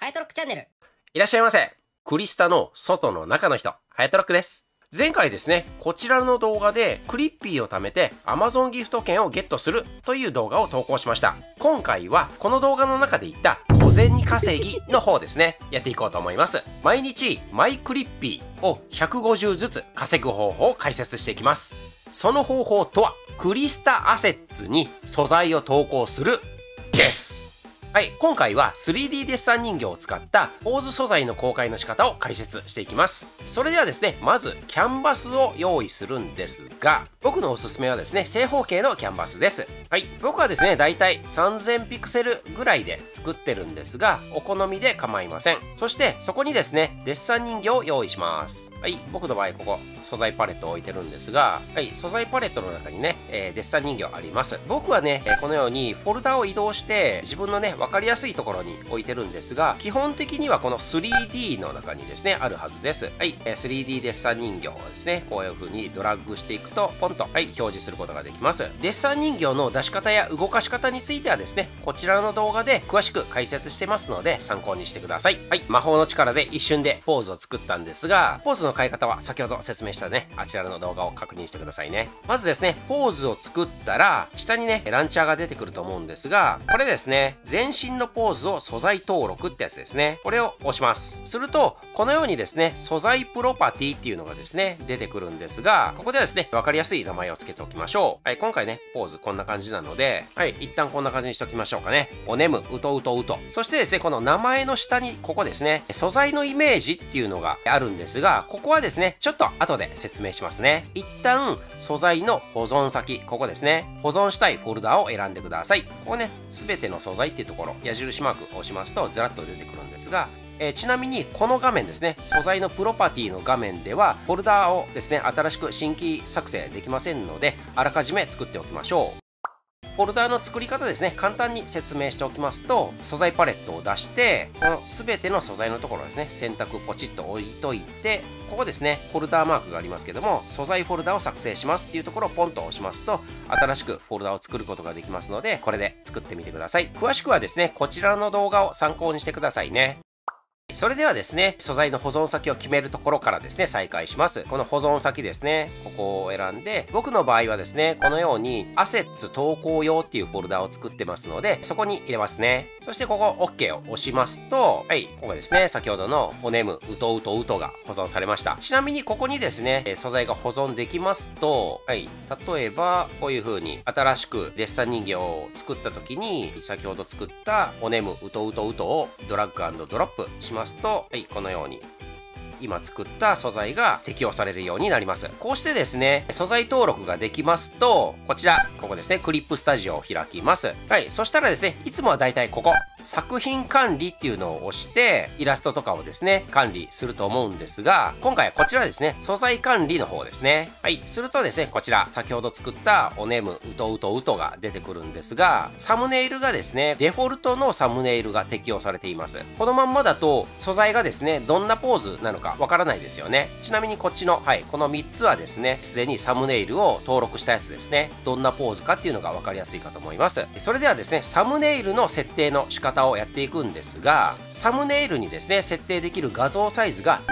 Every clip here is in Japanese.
ヤトロックチャンネル。 いらっしゃいませ。クリスタの外の中の人、ハヤトロックです。前回ですね、こちらの動画でクリッピーを貯めて Amazon ギフト券をゲットするという動画を投稿しました。今回はこの動画の中で言った小銭稼ぎの方ですね、やっていこうと思います。毎日マイクリッピーを150ずつ稼ぐ方法を解説していきます。その方法とは、クリスタアセッツに素材を投稿するです。はい、今回は 3D デッサン人形を使ったポーズ素材の公開の仕方を解説していきます。それではですね、まずキャンバスを用意するんですが、僕のおすすめはですね、正方形のキャンバスです。はい、僕はですね、だいたい3000ピクセルぐらいで作ってるんですが、お好みで構いません。そしてそこにですね、デッサン人形を用意します。はい、僕の場合ここ素材パレットを置いてるんですが、はい、素材パレットの中にね、デッサン人形あります。僕はね、このようにフォルダを移動して自分のね、分かりやすいところに置いてるんですが、基本的にはこの 3D の中にですね、あるはずです。はい、3D デッサン人形をですね、こういう風にドラッグしていくと、ポンと、はい、表示することができます。デッサン人形の出し方や動かし方についてはですね、こちらの動画で詳しく解説してますので、参考にしてください。はい、魔法の力で一瞬でポーズを作ったんですが、ポーズの変え方は先ほど説明したね、あちらの動画を確認してくださいね。まずですね、ポーズを作ったら、下にね、ランチャーが出てくると思うんですが、これですね、全身のポーズを素材登録ってやつですね。これを押します。すると、このようにですね、素材プロパティっていうのがですね、出てくるんですが、ここではですね、わかりやすい名前を付けておきましょう。はい、今回ね、ポーズこんな感じなので、はい、一旦こんな感じにしておきましょうかね。おねむ、うとうとうと。そしてですね、この名前の下に、ここですね、素材のイメージっていうのがあるんですが、ここはですね、ちょっと後で説明しますね。一旦、素材の保存先、ここですね、保存したいフォルダを選んでください。ここね、すべての素材っていうところ、矢印マークを押しますと、ずらっと出てくるんですが、ちなみにこの画面ですね、素材のプロパティの画面ではフォルダをですね、新しく新規作成できませんので、あらかじめ作っておきましょう。フォルダの作り方ですね、簡単に説明しておきますと、素材パレットを出して、この全ての素材のところですね、選択ポチッと置いといて、ここですね、フォルダーマークがありますけども、素材フォルダを作成しますっていうところをポンと押しますと、新しくフォルダを作ることができますので、これで作ってみてください。詳しくはですね、こちらの動画を参考にしてくださいね。それではですね、素材の保存先を決めるところからですね、再開します。この保存先ですね、ここを選んで、僕の場合はですね、このように、アセッツ投稿用っていうフォルダを作ってますので、そこに入れますね。そしてここ OK を押しますと、はい、ここですね、先ほどのおねむ、うとうとうとが保存されました。ちなみにここにですね、素材が保存できますと、はい、例えば、こういう風に新しくデッサン人形を作った時に、先ほど作ったおねむ、うとうとうとをドラッグ&ドロップしますと、はい、このように今作った素材が適用されるようになります。こうしてですね、素材登録ができますと、こちら、ここですね、クリップスタジオを開きます。はい、そしたらですね、いつもはだいたいここ、作品管理っていうのを押して、イラストとかをですね、管理すると思うんですが、今回はこちらですね、素材管理の方ですね。はい、するとですね、こちら、先ほど作ったおねむ、うとうとうとが出てくるんですが、サムネイルがですね、デフォルトのサムネイルが適用されています。このまんまだと、素材がですね、どんなポーズなのかわからないですよね。ちなみにこっちの、はい、この3つはですね、すでにサムネイルを登録したやつですね。どんなポーズかっていうのが分かりやすいかと思います。それではですね、サムネイルの設定の仕方をやっていくんですが、サムネイルにですね、設定できる画像サイズが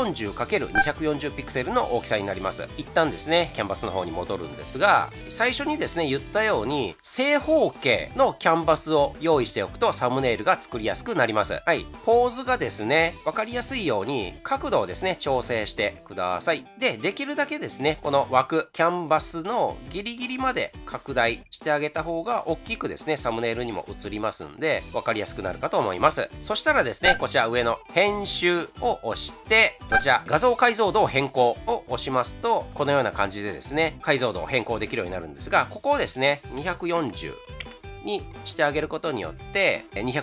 240×240 ピクセルの大きさになります。一旦ですね、キャンバスの方に戻るんですが、最初にですね、言ったように、正方形のキャンバスを用意しておくとサムネイルが作りやすくなります。はい、ポーズがですね、分かりやすいように角度をですね、調整してください。で、できるだけですね、この枠、キャンバスのギリギリまで拡大してあげた方が大きくですね、サムネイルにも映りますんで、分かりやすくなるかと思います。そしたらですね、こちら上の編集を押して、こちら画像解像度を変更を押しますと、このような感じでですね、解像度を変更できるようになるんですが、ここをですね、240にしてあげることによって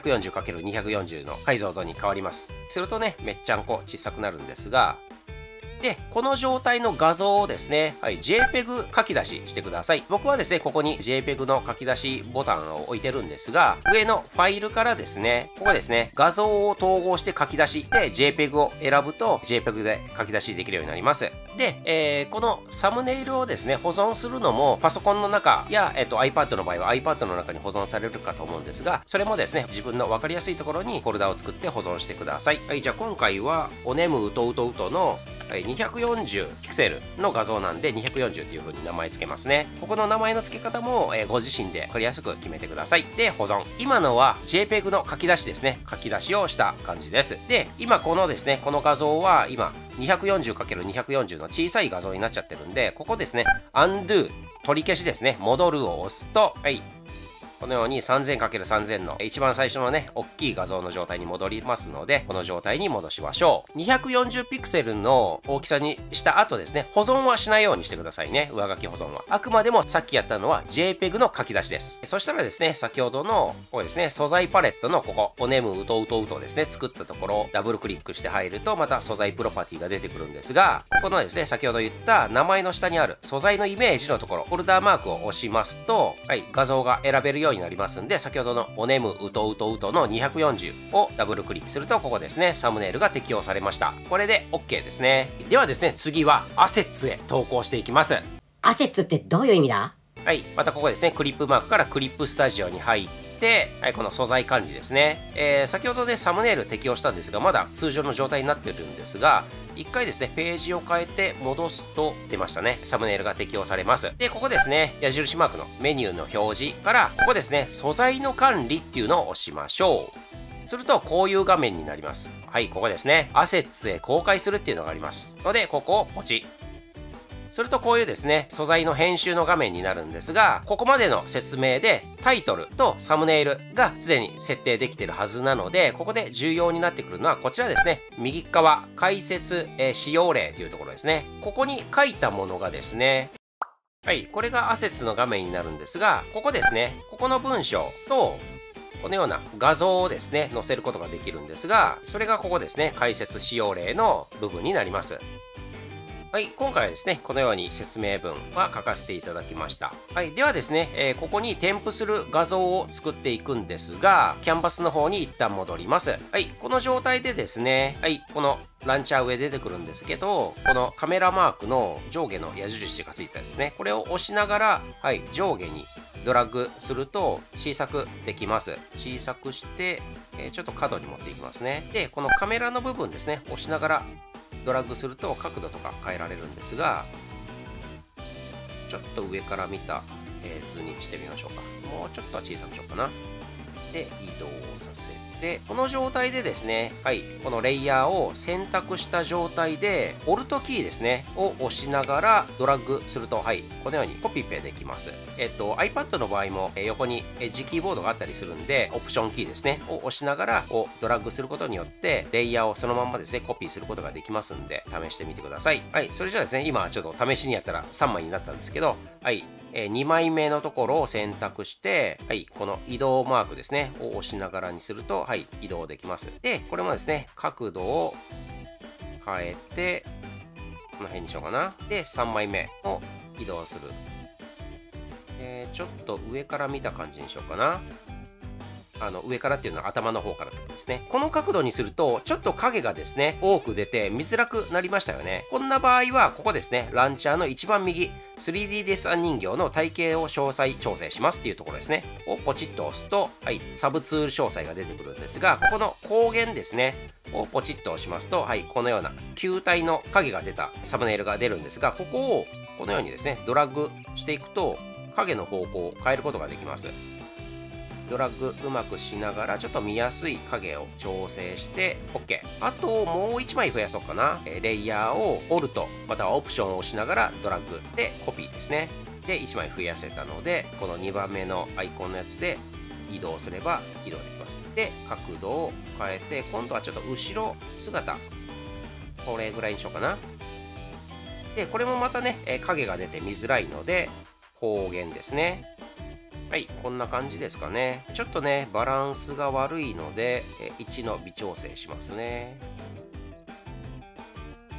240×240 の解像度に変わります。するとね、めっちゃんこ小さくなるんですが、 で、この状態の画像をですね、はい、JPEG 書き出ししてください。僕はですね、ここに JPEG の書き出しボタンを置いてるんですが、上のファイルからですね、ここですね、画像を統合して書き出しで JPEG を選ぶと JPEG で書き出しできるようになります。で、このサムネイルをですね、保存するのもパソコンの中や、iPad の場合は iPad の中に保存されるかと思うんですが、それもですね、自分の分かりやすいところにフォルダを作って保存してください。はい、じゃあ今回はおねむうとうとうとの240ピクセルの画像なんで240っていう風に名前つけますね。ここの名前の付け方もご自身で分かりやすく決めてください。で、保存。今のは JPEG の書き出しですね。書き出しをした感じです。で、今このですね、この画像は今 240×240 の小さい画像になっちゃってるんで、ここですね、Undo 取り消しですね、戻るを押すと、はい。このように 3000×3000 の一番最初のね、大きい画像の状態に戻りますので、この状態に戻しましょう。240ピクセルの大きさにした後ですね、保存はしないようにしてくださいね。上書き保存は。あくまでもさっきやったのは JPEG の書き出しです。そしたらですね、先ほどの、ここですね、素材パレットのここ、おねむうとうとうとですね、作ったところをダブルクリックして入ると、また素材プロパティが出てくるんですが、このですね、先ほど言った名前の下にある素材のイメージのところ、フォルダーマークを押しますと、はい、画像が選べるようになりますんで、先ほどのおねむうとうとうとの240をダブルクリックすると、ここですね、サムネイルが適用されました。これで OK ですね。ではですね、次はアセッツへ投稿していきます。 アセッツってどういう意味だ？ はい、またここですね、クリップマークからクリップスタジオに入って、はい、この素材管理ですね。先ほどね、サムネイル適用したんですが、まだ通常の状態になってるんですが、一回ですね、ページを変えて戻すと出ましたね。サムネイルが適用されます。で、ここですね、矢印マークのメニューの表示から、ここですね、素材の管理っていうのを押しましょう。すると、こういう画面になります。はい、ここですね、アセッツへ公開するっていうのがありますので、ここをポチ。するとこういうですね、素材の編集の画面になるんですが、ここまでの説明でタイトルとサムネイルがすでに設定できているはずなので、ここで重要になってくるのはこちらですね。右側、解説、使用例というところですね。ここに書いたものがですね、はい、これがアセッツの画面になるんですが、ここですね、ここの文章と、このような画像をですね、載せることができるんですが、それがここですね、解説使用例の部分になります。はい、今回はですね、このように説明文は書かせていただきました。はい、ではですね、ここに添付する画像を作っていくんですが、キャンバスの方に一旦戻ります。はい、この状態でですね、はい、このランチャー上出てくるんですけど、このカメラマークの上下の矢印がついたですね、これを押しながら、はい、上下にドラッグすると小さくできます。小さくして、ちょっと角に持っていきますね。で、このカメラの部分ですね、押しながらドラッグすると角度とか変えられるんですが、ちょっと上から見た図にしてみましょうか。もうちょっと小さくしようかな。で、移動させて、この状態でですね、はい、このレイヤーを選択した状態で、オルトキーですね、を押しながらドラッグすると、はい、このようにコピペできます。iPad の場合も横にエッジキーボードがあったりするんで、オプションキーですね、を押しながらドラッグすることによって、レイヤーをそのまんまですね、コピーすることができますんで、試してみてください。はい、それじゃあですね、今ちょっと試しにやったら3枚になったんですけど、はい、2枚目のところを選択して、はい、この移動マークですね、を押しながらにすると、はい、移動できます。で、これもですね、角度を変えて、この辺にしようかな。で、3枚目を移動する。ちょっと上から見た感じにしようかな。上からっていうのは頭の方からってことですね。この角度にすると、ちょっと影がですね、多く出て見づらくなりましたよね。こんな場合は、ここですね、ランチャーの一番右、3D デッサン人形の体型を詳細調整しますっていうところですね。をポチッと押すと、はい、サブツール詳細が出てくるんですが、ここの光源ですね、をポチッと押しますと、はい、このような球体の影が出たサムネイルが出るんですが、ここをこのようにですね、ドラッグしていくと、影の方向を変えることができます。ドラッグうまくしながらちょっと見やすい影を調整して OK。 あともう1枚増やそうかな。レイヤーをオルトまたはオプションを押しながらドラッグでコピーですね。で1枚増やせたので、この2番目のアイコンのやつで移動すれば移動できます。で角度を変えて、今度はちょっと後ろ姿これぐらいにしようかな。でこれもまたね影が出て見づらいので光源ですね。はい、こんな感じですかね。ちょっとね、バランスが悪いので、1の微調整しますね。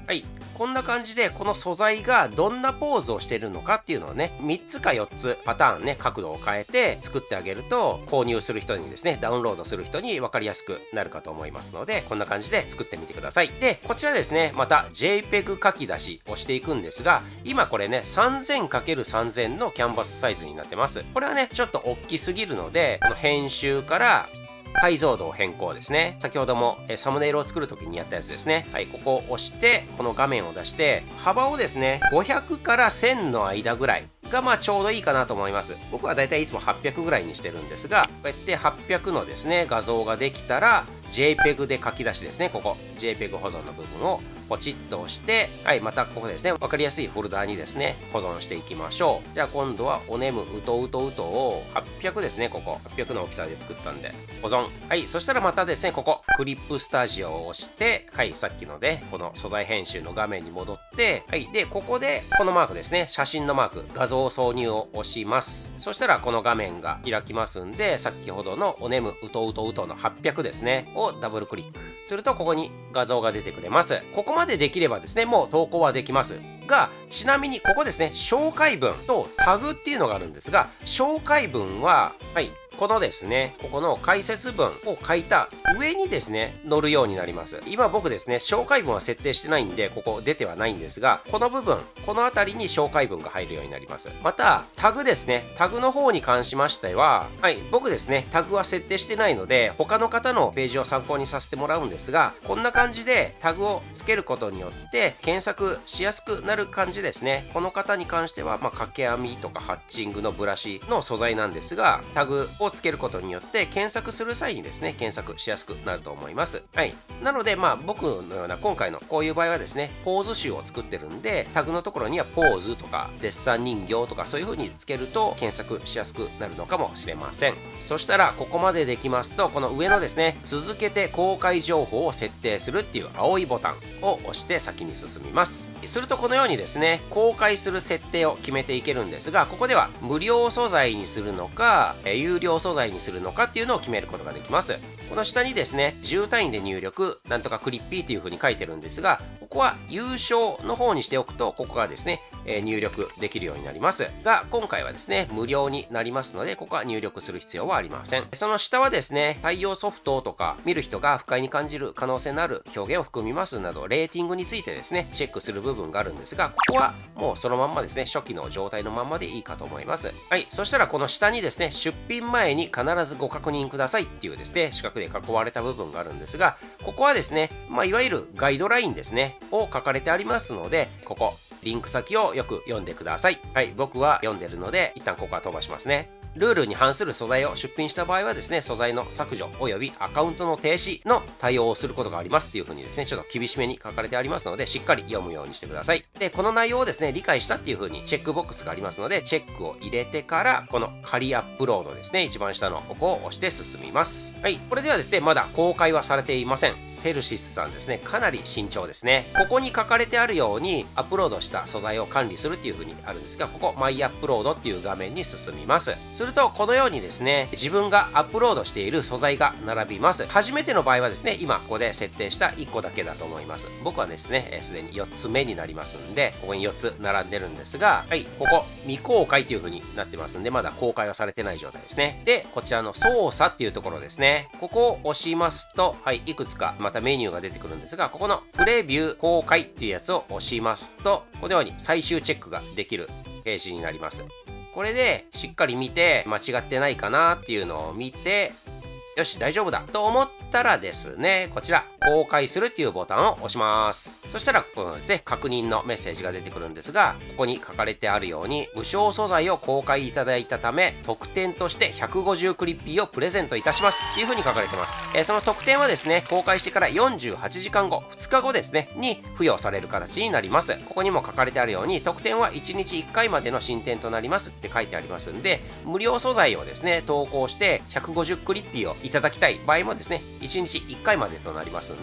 はい。こんな感じで、この素材がどんなポーズをしているのかっていうのをね、3つか4つパターンね、角度を変えて作ってあげると、購入する人にですね、ダウンロードする人に分かりやすくなるかと思いますので、こんな感じで作ってみてください。で、こちらですね、また JPEG 書き出しをしていくんですが、今これね、3000×3000 のキャンバスサイズになってます。これはね、ちょっと大きすぎるので、この編集から解像度を変更ですね。先ほどもサムネイルを作るときにやったやつですね。はい、ここを押して、この画面を出して、幅をですね、500から1000の間ぐらいがちょうどいいかなと思います。僕はだいたいいつも800ぐらいにしてるんですが、こうやって800のですね、画像ができたら、JPEG で書き出しですね。ここ、JPEG 保存の部分をポチッと押して、はい、またここですね、わかりやすいフォルダーにですね、保存していきましょう。じゃあ今度はおねむうとうとうとを800ですね、ここ。800の大きさで作ったんで、保存。はい、そしたらまたですね、ここ、クリップスタジオを押して、はい、さっきので、この素材編集の画面に戻って、はい、で、ここで、このマークですね、写真のマーク、画像挿入を押します。そしたらこの画面が開きますんで、先ほどのおねむうとうとうとの800ですね、をダブルクリック。すると、ここに画像が出てくれます。ここまでできればですね、もう投稿はできます。が、ちなみにここですね、紹介文とタグっていうのがあるんですが、紹介文は、はい、このですね、ここの解説文を書いた上にですね、載るようになります。今僕ですね、紹介文は設定してないんで、ここ出てはないんですが、この部分、この辺りに紹介文が入るようになります。また、タグですね、タグの方に関しましては、はい、僕ですね、タグは設定してないので、他の方のページを参考にさせてもらうんですが、こんな感じでタグをつけることによって、検索しやすくなる感じですね。この方に関しては、掛け編みとかハッチングのブラシの素材なんですが、タグをつけることによって検索する際にですね、検索しやすくなると思います。はい。なので、僕のような今回のこういう場合はですね、ポーズ集を作ってるんで、タグのところにはポーズとか、デッサン人形とかそういう風につけると検索しやすくなるのかもしれません。そしたら、ここまでできますと、この上のですね、続けて公開情報を設定するっていう青いボタンを押して先に進みます。するとこのようにですね、公開する設定を決めていけるんですが、ここでは無料素材にするのか、有料素材にするのかっていうのを決めることができます。この下にですね、10単位で入力、なんとかクリッピーっていう風に書いてるんですが、ここは優勝の方にしておくと、ここがですね、入力できるようになりますが、今回はですね、無料になりますので、ここは入力する必要はありません。その下はですね、対応ソフトとか、見る人が不快に感じる可能性のある表現を含みますなど、レーティングについてですね、チェックする部分があるんですが、ここはもうそのまんまですね、初期の状態のまんまでいいかと思います。はい。そしたらこの下にですね、出品前に必ずご確認くださいっていうですね、四角で囲われた部分があるんですが、ここはですね、いわゆるガイドラインですね、を書かれてありますので、ここ、リンク先をよく読んでください。はい、僕は読んでるので、一旦ここは飛ばしますね。ルールに反する素材を出品した場合はですね、素材の削除及びアカウントの停止の対応をすることがありますっていう風にですね、ちょっと厳しめに書かれてありますので、しっかり読むようにしてください。で、この内容をですね、理解したっていう風にチェックボックスがありますので、チェックを入れてから、この仮アップロードですね、一番下のここを押して進みます。はい、これではですね、まだ公開はされていません。セルシスさんですね、かなり慎重ですね。ここに書かれてあるように、アップロードした素材を管理するっていう風にあるんですが、ここ、マイアップロードっていう画面に進みます。すると、このようにですね、自分がアップロードしている素材が並びます。初めての場合はですね、今ここで設定した1個だけだと思います。僕はですね、すでに4つ目になりますんで、ここに4つ並んでるんですが、はい、ここ、未公開っていう風になってますんで、まだ公開はされてない状態ですね。で、こちらの操作っていうところですね。ここを押しますと、はい、いくつかまたメニューが出てくるんですが、ここのプレビュー公開っていうやつを押しますと、このように最終チェックができるページになります。これでしっかり見て間違ってないかなっていうのを見て、よし大丈夫だと思ったらですね、こちら公開するっていうボタンを押します。そしたらこのですね、確認のメッセージが出てくるんですが、ここに書かれてあるように無償素材を公開いただいたため、特典として150クリッピーをプレゼントいたしますっていう風に書かれてます。その特典はですね、公開してから48時間後、2日後ですねに付与される形になります。ここにも書かれてあるように、特典は1日1回までの進展となりますって書いてありますんで、無料素材をですね投稿して150クリッピーをいただきたい場合もですね、1日1回までとなりますんで、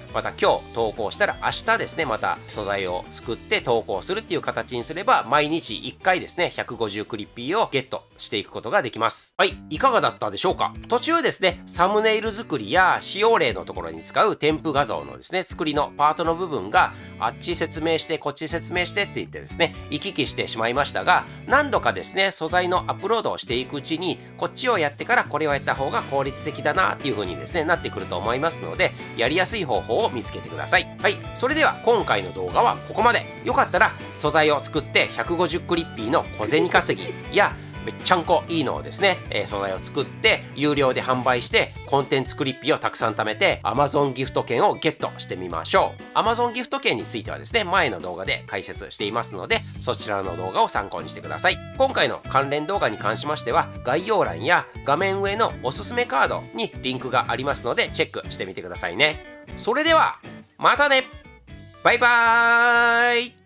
また今日投稿したら明日ですね、また素材を作って投稿するっていう形にすれば、毎日1回ですね、150クリッピーをゲットしていくことができます。はい、いかがだったでしょうか？途中ですね、サムネイル作りや使用例のところに使う添付画像のですね、作りのパートの部分が、あっち説明して、こっち説明してって言ってですね、行き来してしまいましたが、何度かですね、素材のアップロードをしていくうちに、こっちをやってからこれをやった方が効率的だなっていう風にですね、なってくると思いますので、やりやすい方法を見つけてください。はい、それでは今回の動画はここまで。よかったら素材を作って150クリッピーの小銭稼ぎやめっちゃんこいいのをですね、素材を作って有料で販売してコンテンツクリッピーをたくさん貯めて Amazon ギフト券をゲットしてみましょう。 Amazon ギフト券についてはですね、前の動画で解説していますので、そちらの動画を参考にしてください。今回の関連動画に関しましては、概要欄や画面上のおすすめカードにリンクがありますのでチェックしてみてくださいね。それではまたね、バイバーイ。